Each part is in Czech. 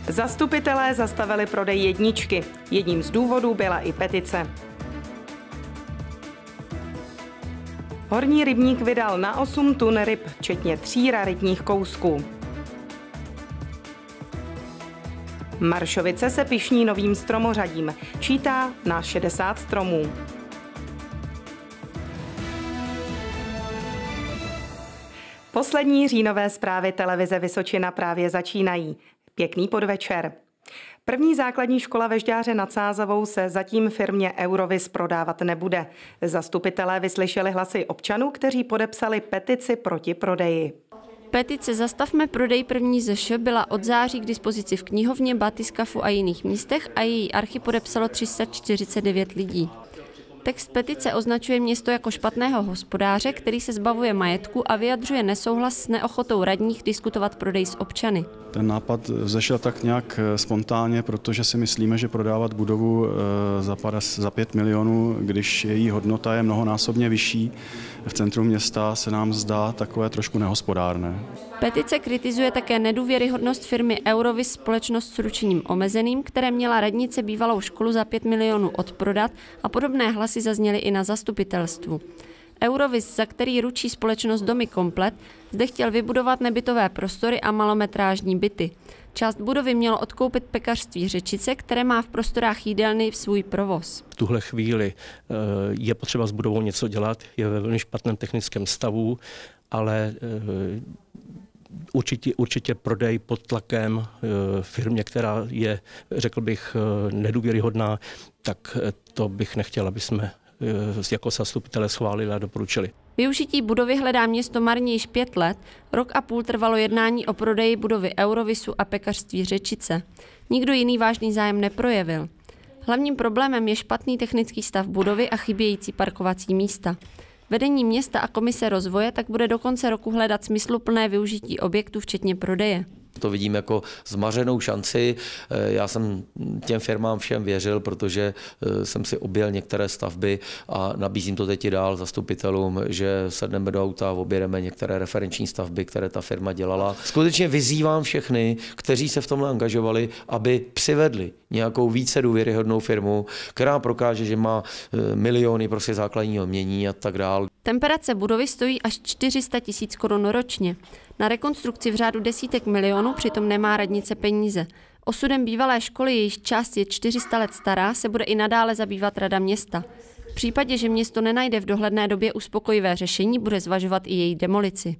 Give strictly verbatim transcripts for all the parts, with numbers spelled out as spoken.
Zastupitelé zastavili prodej jedničky. Jedním z důvodů byla i petice. Horní rybník vydal na osm tun ryb, včetně tří raritních kousků. Maršovice se pyšní novým stromořadím. Čítá na šedesát stromů. Poslední říjnové zprávy televize Vysočina právě začínají. Pěkný podvečer. První základní škola ve Žďáře nad Sázavou se zatím firmě Eurovis prodávat nebude. Zastupitelé vyslyšeli hlasy občanů, kteří podepsali petici proti prodeji. Petice Zastavme prodej první Z Š byla od září k dispozici v knihovně, Batyskafu a jiných místech a její archy podepsalo tři sta čtyřicet devět lidí. Text petice označuje město jako špatného hospodáře, který se zbavuje majetku a vyjadřuje nesouhlas s neochotou radních diskutovat prodej s občany. Ten nápad vzešel tak nějak spontánně, protože si myslíme, že prodávat budovu za pět milionů, když její hodnota je mnohonásobně vyšší, v centru města se nám zdá takové trošku nehospodárné. Petice kritizuje také nedůvěryhodnost firmy Eurovis, společnost s ručením omezeným, které měla radnice bývalou školu za pět milionů odprodat, a podobné hlasy zazněly i na zastupitelstvu. Eurovis, za který ručí společnost Domy Komplet, zde chtěl vybudovat nebytové prostory a malometrážní byty. Část budovy mělo odkoupit pekařství Řečice, které má v prostorách jídelny v svůj provoz. V tuhle chvíli je potřeba s budovou něco dělat, je ve velmi špatném technickém stavu, ale určitě, určitě prodej pod tlakem firmě, která je, řekl bych, nedůvěryhodná, tak to bych nechtěl, aby jsme jako zastupitelé schválili a doporučili. Využití budovy hledá město marně již pět let. Rok a půl trvalo jednání o prodeji budovy Eurovisu a pekařství Řečice. Nikdo jiný vážný zájem neprojevil. Hlavním problémem je špatný technický stav budovy a chybějící parkovací místa. Vedení města a komise rozvoje tak bude do konce roku hledat smysluplné využití objektu, včetně prodeje. To vidím jako zmařenou šanci. Já jsem těm firmám všem věřil, protože jsem si objel některé stavby a nabízím to teď i dál zastupitelům, že sedneme do auta a objedeme některé referenční stavby, které ta firma dělala. Skutečně vyzývám všechny, kteří se v tomhle angažovali, aby přivedli nějakou více důvěryhodnou firmu, která prokáže, že má miliony prostě základního jmění a tak dál. Temperace budovy stojí až čtyři sta tisíc korun ročně. Na rekonstrukci v řádu desítek milionů přitom nemá radnice peníze. Osudem bývalé školy, jejíž část je čtyři sta let stará, se bude i nadále zabývat rada města. V případě, že město nenajde v dohledné době uspokojivé řešení, bude zvažovat i její demolici.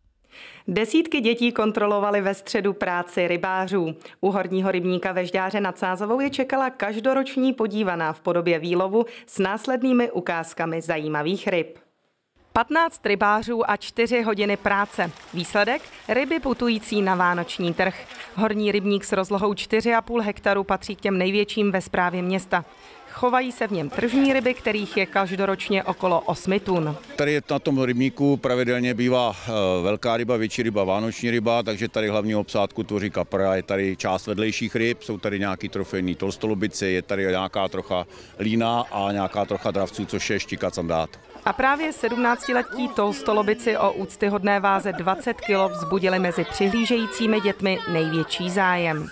Desítky dětí kontrolovaly ve středu práci rybářů. U horního rybníka ve Žďáře nad Sázavou je čekala každoroční podívaná v podobě výlovu s následnými ukázkami zajímavých ryb. patnáct rybářů a čtyři hodiny práce. Výsledek? Ryby putující na vánoční trh. Horní rybník s rozlohou čtyři a půl hektaru patří k těm největším ve správě města. Chovají se v něm tržní ryby, kterých je každoročně okolo osmi tun. Tady na tom rybníku pravidelně bývá velká ryba, větší ryba, vánoční ryba, takže tady hlavní obsádku tvoří kapr a je tady část vedlejších ryb, jsou tady nějaký trofejní tolstolobici, je tady nějaká trocha lína a nějaká trocha dravců, což je štíkat sandát. A právě sedmnáctiletí tolstolobici o úctyhodné váze dvacet kilo vzbudili mezi přihlížejícími dětmi největší zájem.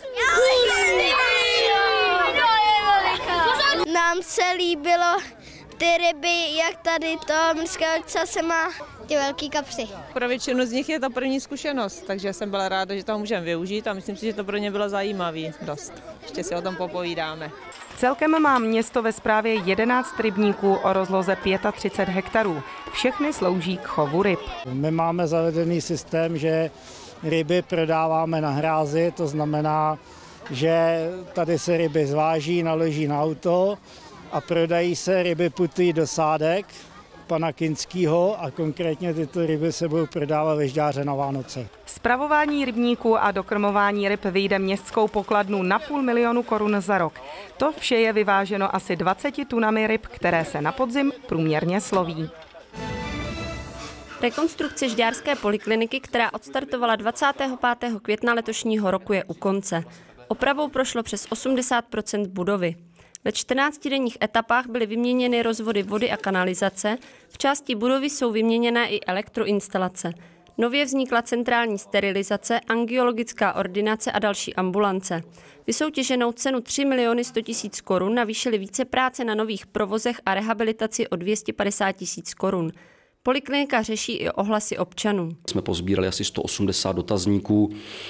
Nám se líbilo ty ryby, jak tady to Mrská se má ty velký kapsy. Pro většinu z nich je to první zkušenost, takže jsem byla ráda, že to můžeme využít a myslím si, že to pro ně bylo zajímavé dost. Ještě si o tom popovídáme. Celkem má město ve správě jedenáct rybníků o rozloze třicet pět hektarů. Všechny slouží k chovu ryb. My máme zavedený systém, že ryby prodáváme na hrázi, to znamená, že tady se ryby zváží, naloží na auto a prodají se, ryby putují do sádek pana Kinskýho a konkrétně tyto ryby se budou prodávat ve Žďáře na Vánoce. Spravování rybníků a dokrmování ryb vyjde městskou pokladnu na půl milionu korun za rok. To vše je vyváženo asi dvaceti tunami ryb, které se na podzim průměrně sloví. Rekonstrukce žďárské polikliniky, která odstartovala dvacátého pátého května letošního roku, je u konce. Opravou prošlo přes osmdesát procent budovy. Ve čtrnáctidenních etapách byly vyměněny rozvody vody a kanalizace, v části budovy jsou vyměněné i elektroinstalace. Nově vznikla centrální sterilizace, angiologická ordinace a další ambulance. Vysoutěženou cenu tři miliony sto tisíc korun navýšily více práce na nových provozech a rehabilitaci o dvě stě padesát tisíc korun. Poliklinika řeší i ohlasy občanů. Jsme pozbírali asi sto osmdesát dotazníků,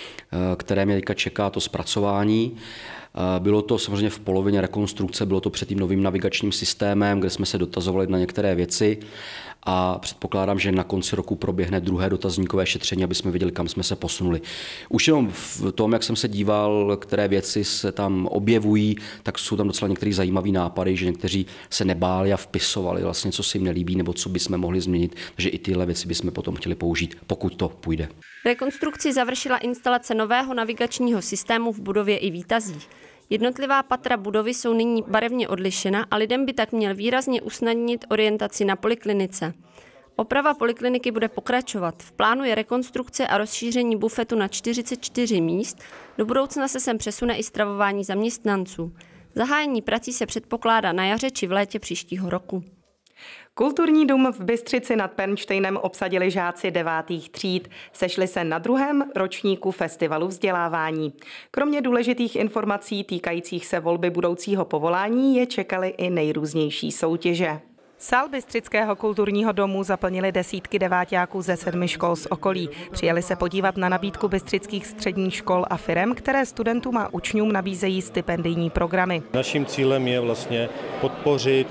které mě teďka čeká to zpracování. Bylo to samozřejmě v polovině rekonstrukce, bylo to před tím novým navigačním systémem, kde jsme se dotazovali na některé věci a předpokládám, že na konci roku proběhne druhé dotazníkové šetření, aby jsme viděli, kam jsme se posunuli. Už jenom v tom, jak jsem se díval, které věci se tam objevují, tak jsou tam docela některé zajímavé nápady, že někteří se nebáli a vpisovali vlastně, co si jim nelíbí nebo co bychom mohli změnit, takže i tyhle věci bychom potom chtěli použít, pokud to půjde. Rekonstrukci završila instalace nového navigačního systému v budově i výtazích. Jednotlivá patra budovy jsou nyní barevně odlišena a lidem by tak měl výrazně usnadnit orientaci na poliklinice. Oprava polikliniky bude pokračovat. V plánu je rekonstrukce a rozšíření bufetu na čtyřicet čtyři míst. Do budoucna se sem přesune i stravování zaměstnanců. Zahájení prací se předpokládá na jaře či v létě příštího roku. Kulturní dům v Bystřici nad Pernštejnem obsadili žáci devátých tříd. Sešli se na druhém ročníku festivalu vzdělávání. Kromě důležitých informací týkajících se volby budoucího povolání je čekaly i nejrůznější soutěže. Sál Bystřického kulturního domu zaplnili desítky deváťáků ze sedmi škol z okolí. Přijeli se podívat na nabídku bystřických středních škol a firem, které studentům a učňům nabízejí stipendijní programy. Naším cílem je vlastně podpořit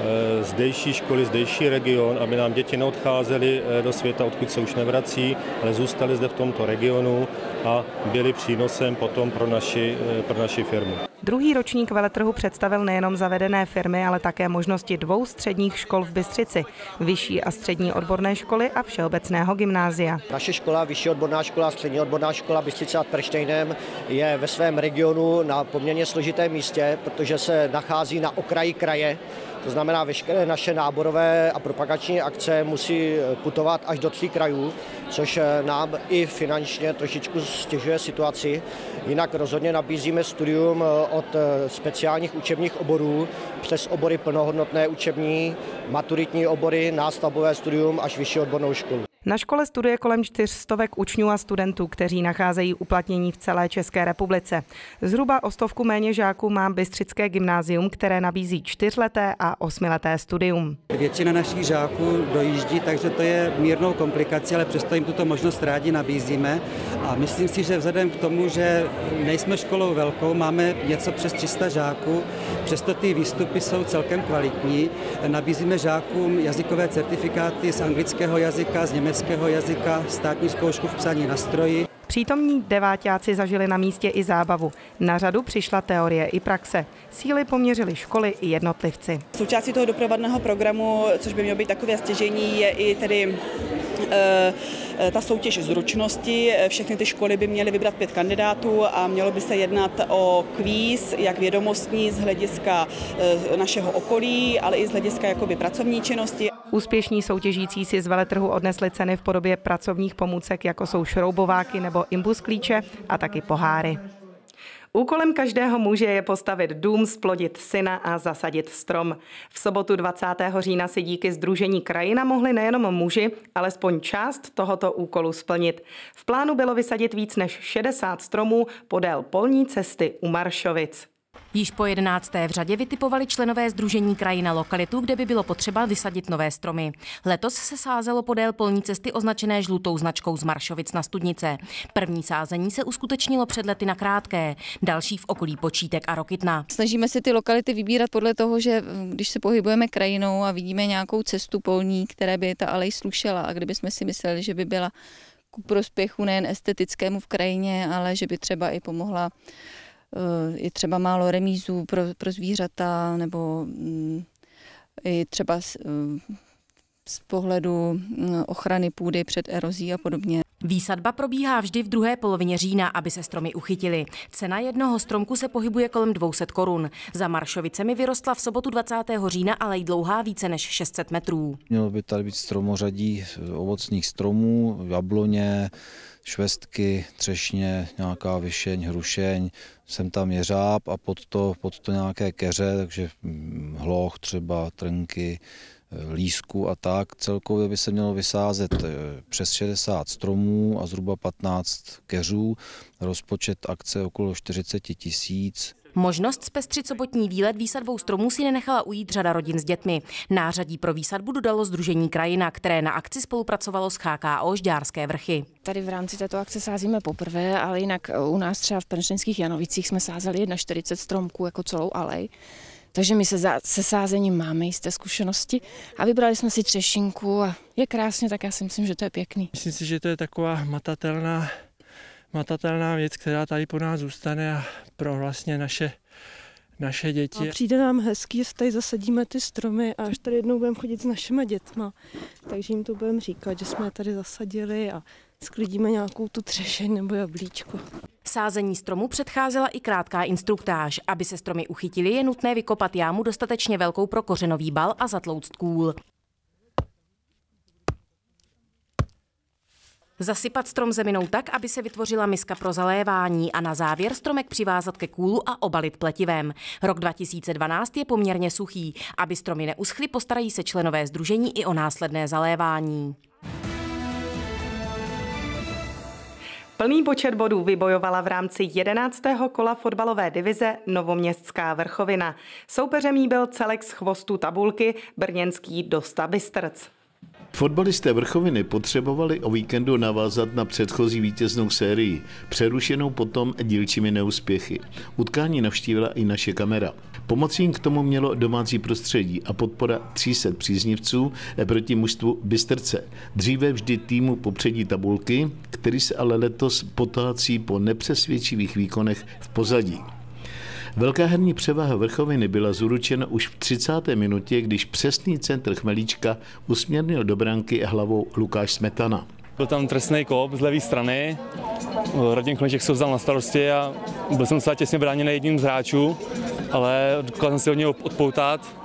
zdejší školy, zdejší region, aby nám děti neodcházely do světa, odkud se už nevrací, ale zůstaly zde v tomto regionu a byly přínosem potom pro naši, pro naši firmu. Druhý ročník veletrhu představil nejenom zavedené firmy, ale také možnosti dvou středních škol v Bystřici, vyšší a střední odborné školy a všeobecného gymnázia. Naše škola, vyšší odborná škola, střední odborná škola Bystřice nad Pernštejnem je ve svém regionu na poměrně složitém místě, protože se nachází na okraji kraje. To znamená, veškeré naše náborové a propagační akce musí putovat až do tří krajů, což nám i finančně trošičku stěžuje situaci. Jinak rozhodně nabízíme studium od speciálních učebních oborů přes obory plnohodnotné učební, maturitní obory, nástavbové studium až vyšší odbornou školu. Na škole studuje kolem čtyřstovek učňů a studentů, kteří nacházejí uplatnění v celé České republice. Zhruba o stovku méně žáků má Bystřické gymnázium, které nabízí čtyřleté a osmileté studium. Většina našich žáků dojíždí, takže to je mírnou komplikací, ale přesto jim tuto možnost rádi nabízíme. A myslím si, že vzhledem k tomu, že nejsme školou velkou, máme něco přes tři sta žáků, přesto ty výstupy jsou celkem kvalitní. Nabízíme žákům jazykové certifikáty z anglického jazyka, z německého jazyka, státní zkoušku v psaní na stroji. Přítomní deváťáci zažili na místě i zábavu. Na řadu přišla teorie i praxe. Síly poměřily školy i jednotlivci. Součástí toho doprovodného programu, což by mělo být takové stěžení, je i tedy ta soutěž zručnosti. Všechny ty školy by měly vybrat pět kandidátů a mělo by se jednat o kvíz, jak vědomostní z hlediska našeho okolí, ale i z hlediska jakoby pracovní činnosti. Úspěšní soutěžící si z veletrhu odnesli ceny v podobě pracovních pomůcek, jako jsou šroubováky nebo imbus klíče a taky poháry. Úkolem každého muže je postavit dům, splodit syna a zasadit strom. V sobotu dvacátého října si díky sdružení Krajina mohli nejenom muži, alespoň část tohoto úkolu splnit. V plánu bylo vysadit víc než šedesát stromů podél polní cesty u Maršovic. Již po jedenácté v řadě vytipovali členové sdružení Krajina lokalitu, kde by bylo potřeba vysadit nové stromy. Letos se sázelo podél polní cesty označené žlutou značkou z Maršovic na Studnice. První sázení se uskutečnilo před lety na Krátké, další v okolí Počítek a Rokytna. Snažíme se ty lokality vybírat podle toho, že když se pohybujeme krajinou a vidíme nějakou cestu polní, které by ta alej slušela, a kdybychom si mysleli, že by byla ku prospěchu nejen estetickému v krajině, ale že by třeba i pomohla je třeba málo remízů pro, pro zvířata nebo i třeba z, z pohledu ochrany půdy před erozí a podobně. Výsadba probíhá vždy v druhé polovině října, aby se stromy uchytily. Cena jednoho stromku se pohybuje kolem dvě stě korun. Za Maršovicemi vyrostla v sobotu dvacátého října alej dlouhá více než šest set metrů. Mělo by tady být stromořadí ovocných stromů, jabloně, švestky, třešně, nějaká vyšeň, hrušeň, sem tam jeřáb a pod to, pod to nějaké keře, takže hloch třeba, trnky, lísku a tak. Celkově by se mělo vysázet přes šedesát stromů a zhruba patnáct keřů. Rozpočet akce okolo čtyřicet tisíc. Možnost zpestřit sobotní výlet výsadbou stromů si nenechala ujít řada rodin s dětmi. Nářadí pro výsadbu dodalo Sdružení Krajina, které na akci spolupracovalo s H K O Žďárské vrchy. Tady v rámci této akce sázíme poprvé, ale jinak u nás třeba v Pernštejnských Janovicích jsme sázeli čtyřicet jedna stromků jako celou alej. Takže my se, za, se sázením máme jisté zkušenosti a vybrali jsme si třešinku a je krásně, tak já si myslím, že to je pěkný. Myslím si, že to je taková hmatatelná matatelná věc, která tady po nás zůstane a pro vlastně naše, naše děti. A přijde nám hezký, jestli tady zasadíme ty stromy a až tady jednou budeme chodit s našimi dětma, takže jim to budeme říkat, že jsme je tady zasadili a sklidíme nějakou tu třešeň nebo jablíčko. Sázení stromu předcházela i krátká instruktáž. Aby se stromy uchytily, je nutné vykopat jámu dostatečně velkou pro kořenový bal a zatlouct kůl. Zasypat strom zeminou tak, aby se vytvořila miska pro zalévání a na závěr stromek přivázat ke kůlu a obalit pletivem. Rok dva tisíce dvanáct je poměrně suchý. Aby stromy neuschly, postarají se členové sdružení i o následné zalévání. Plný počet bodů vybojovala v rámci jedenáctého kola fotbalové divize Novoměstská Vrchovina. Soupeřem jí byl celek z chvostu tabulky brněnský Dosta Bystrc. Fotbalisté Vrchoviny potřebovali o víkendu navázat na předchozí vítěznou sérii, přerušenou potom dílčími neúspěchy. Utkání navštívila i naše kamera. Pomocí jim k tomu mělo domácí prostředí a podpora tří set příznivců proti mužstvu Bystrce. Dříve vždy týmu popředí tabulky, který se ale letos potácí po nepřesvědčivých výkonech v pozadí. Velká herní převaha Vrchoviny byla zuručena už v třicáté minutě, když přesný centr Chmelíčka usměrnil do branky hlavou Lukáš Smetana. Byl tam trestný kop z levé strany, Radim Chmelíček se vzal na starosti a byl jsem docela těsně bráněný jedním z hráčů, ale dokázal jsem si od něj odpoutat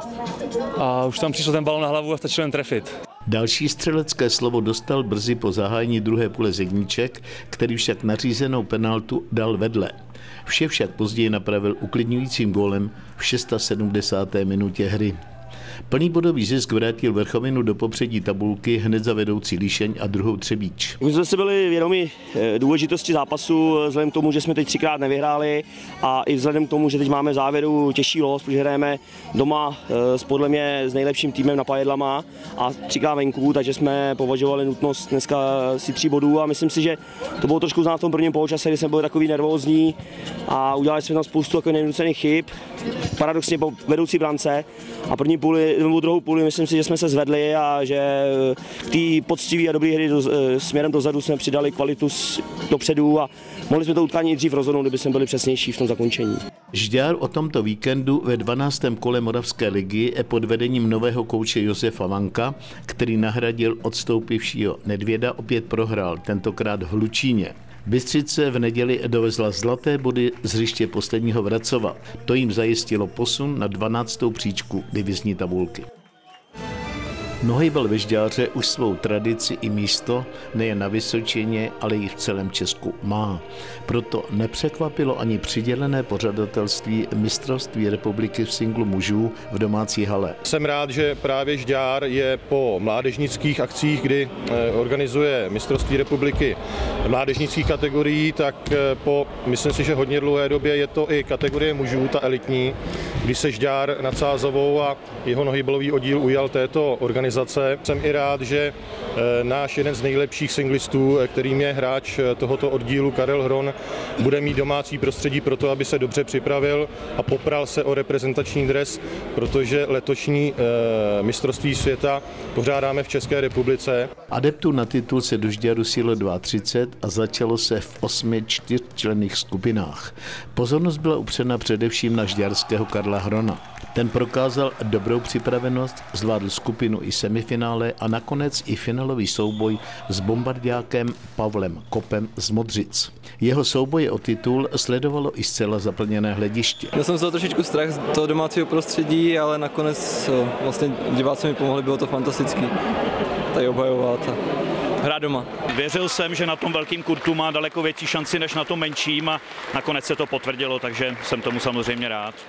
a už tam přišel ten balon na hlavu a stačil jen trefit. Další střelecké slovo dostal brzy po zahájení druhé půle Zegníček, který však nařízenou penaltu dal vedle. Vše však později napravil uklidňujícím gólem v sedmdesáté šesté minutě hry. Plný bodový zisk vrátil Vrchovinu do popředí tabulky hned za vedoucí Líšeň a druhou Třebíč. My jsme si byli vědomi důležitosti zápasu, vzhledem k tomu, že jsme teď třikrát nevyhráli a i vzhledem k tomu, že teď máme v závěru těžší los, protože hrajeme doma s podle mě s nejlepším týmem na Pajedlama a třikrát venku, takže jsme považovali nutnost dneska si tří bodů a myslím si, že to bylo trošku znát v tom prvním poločase, kdy jsme byli takový nervózní a udělali jsme tam spoustu takových nenucených chyb, paradoxně po vedoucí brance a první půli nebo druhou půli, myslím si, že jsme se zvedli a že k té poctivé a dobré hry do, směrem dozadu jsme přidali kvalitu dopředu a mohli jsme to utkání dřív rozhodnout, kdyby jsme byli přesnější v tom zakončení. Žďár o tomto víkendu ve dvanáctém kole Moravské ligy pod vedením nového kouče Josefa Vanka, který nahradil odstoupivšího Nedvěda, opět prohrál, tentokrát v Hlučíně. Bystřice v neděli dovezla zlaté body z hřiště posledního Vracova. To jim zajistilo posun na dvanáctou příčku divizní tabulky. Nohejbal ve Žďáře už svou tradici i místo nejen na Vysočině, ale i v celém Česku má. Proto nepřekvapilo ani přidělené pořadatelství mistrovství republiky v singlu mužů v domácí hale. Jsem rád, že právě Žďár je po mládežnických akcích, kdy organizuje mistrovství republiky mládežnických kategorií, tak po, myslím si, že hodně dlouhé době je to i kategorie mužů, ta elitní, kdy se Žďár nad Sázavou a jeho nohejbalový oddíl ujal této organizace. Jsem i rád, že náš jeden z nejlepších singlistů, kterým je hráč tohoto oddílu Karel Hron, bude mít domácí prostředí pro to, aby se dobře připravil a popral se o reprezentační dres, protože letošní mistrovství světa pořádáme v České republice. Adeptů na titul se do Žďáru sílo třicet dva a začalo se v osmi čtyřčlenných skupinách. Pozornost byla upřena především na žďárského Karla Hrona. Ten prokázal dobrou připravenost, zvládl skupinu i semifinále a nakonec i finálový souboj s bombardiákem Pavlem Kopem z Modřic. Jeho souboje o titul sledovalo i zcela zaplněné hlediště. Já jsem vzal trošičku strach z toho domácího prostředí, ale nakonec vlastně diváci mi pomohli, bylo to fantastický. Tady obhajovat a hrát doma. Věřil jsem, že na tom velkým kurtu má daleko větší šanci než na tom menším a nakonec se to potvrdilo, takže jsem tomu samozřejmě rád.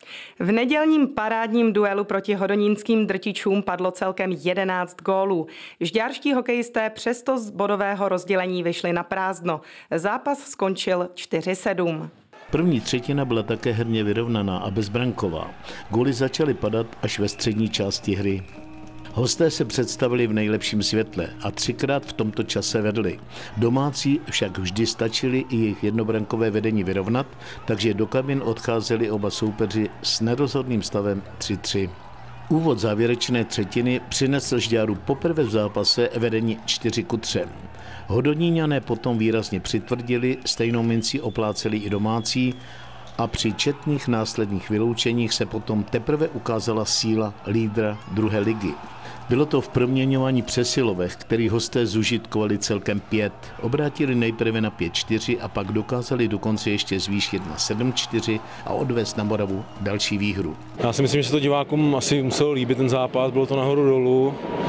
V nedělním parádním duelu proti hodonínským drtičům padlo celkem jedenáct gólů. Žďárští hokejisté přesto z bodového rozdělení vyšli na prázdno. Zápas skončil čtyři sedm. První třetina byla také herně vyrovnaná a bezbranková. Góly začaly padat až ve střední části hry. Hosté se představili v nejlepším světle a třikrát v tomto čase vedli. Domácí však vždy stačili i jejich jednobrankové vedení vyrovnat, takže do kabin odcházeli oba soupeři s nerozhodným stavem tři tři. Úvod závěrečné třetiny přinesl Žďáru poprvé v zápase vedení čtyři ku třem. Hodoníňané potom výrazně přitvrdili, stejnou mincí opláceli i domácí a při četných následných vyloučeních se potom teprve ukázala síla lídra druhé ligy. Bylo to v proměňování přesilovek, který hosté zužitkovali celkem pět. Obrátili nejprve na pět čtyři a pak dokázali dokonce ještě zvýšit na sedm čtyři a odvést na Moravu další výhru. Já si myslím, že se to divákům asi muselo líbit ten zápas, bylo to nahoru dolů.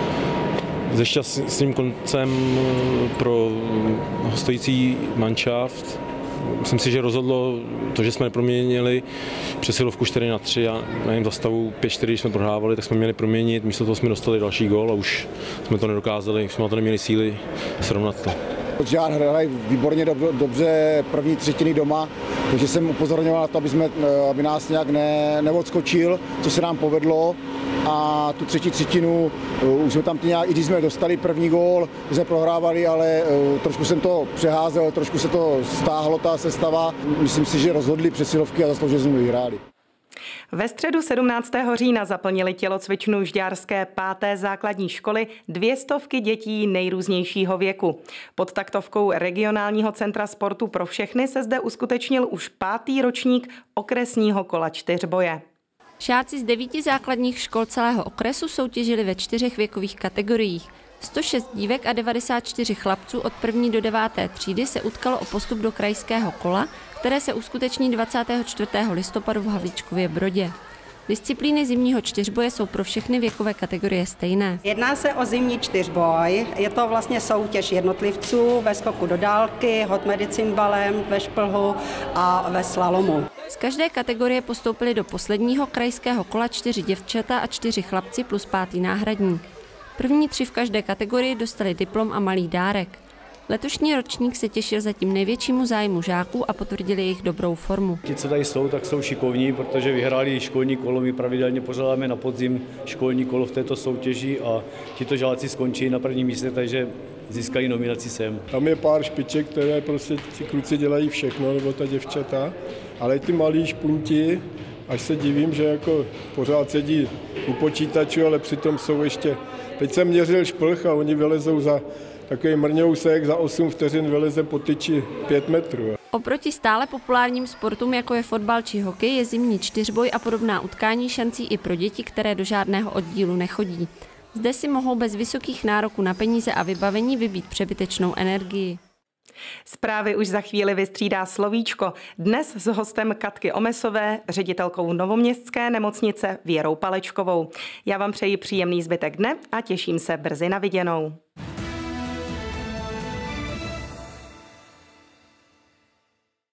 Se šťastným koncem pro hostující manšaft. Myslím si, že rozhodlo to, že jsme neproměnili přesilovku čtyři na tři a na jejím zastavu pět čtyři, když jsme prohrávali, tak jsme měli proměnit. Místo toho jsme dostali další gól a už jsme to nedokázali, jsme na to neměli síly srovnat to. Žďár hrají výborně dobře první třetiny doma, takže jsem upozorňoval na to, aby, jsme, aby nás nějak ne, neodskočil, co se nám povedlo. A tu třetí třetinu už jsme tam nějak, i když jsme dostali první gól, jsme prohrávali, ale trošku jsem to přeházel, trošku se to stáhlo, ta sestava. Myslím si, že rozhodli přesilovky a zasloužili jsme vyhráli. Ve středu sedmnáctého října zaplnili tělocvičnu žďárské páté základní školy dvě stovky dětí nejrůznějšího věku. Pod taktovkou regionálního centra sportu pro všechny se zde uskutečnil už pátý ročník okresního kola čtyřboje. Žáci z devíti základních škol celého okresu soutěžili ve čtyřech věkových kategoriích. sto šest dívek a devadesát čtyři chlapců od první do deváté třídy se utkalo o postup do krajského kola, které se uskuteční dvacátého čtvrtého listopadu v Havlíčkově Brodě. Disciplíny zimního čtyřboje jsou pro všechny věkové kategorie stejné. Jedná se o zimní čtyřboj. Je to vlastně soutěž jednotlivců ve skoku do dálky, hod mezi cymbalem, ve šplhu a ve slalomu. Z každé kategorie postoupili do posledního krajského kola čtyři děvčata a čtyři chlapci plus pátý náhradník. První tři v každé kategorii dostali diplom a malý dárek. Letošní ročník se těšil zatím největšímu zájmu žáků a potvrdili jejich dobrou formu. Ti, co tady jsou, tak jsou šikovní, protože vyhráli školní kolo. My pravidelně pořádáme na podzim školní kolo v této soutěži a tito žáci skončí na prvním místě, takže získají nominaci sem. Tam je pár špiček, které prostě ti kluci dělají všechno, nebo ta děvčata, ale ty malí špunti, až se divím, že jako pořád sedí u počítačů, ale přitom jsou ještě. Teď jsem měřil šplh a oni vylezou za takový mrňousek, za osm vteřin vyleze po tyči pět metrů. Oproti stále populárním sportům, jako je fotbal či hokej, je zimní čtyřboj a podobná utkání šancí i pro děti, které do žádného oddílu nechodí. Zde si mohou bez vysokých nároků na peníze a vybavení vybít přebytečnou energii. Zprávy už za chvíli vystřídá slovíčko. Dnes s hostem Katky Omesové, ředitelkou Novoměstské nemocnice Věrou Palečkovou. Já vám přeji příjemný zbytek dne a těším se brzy na viděnou.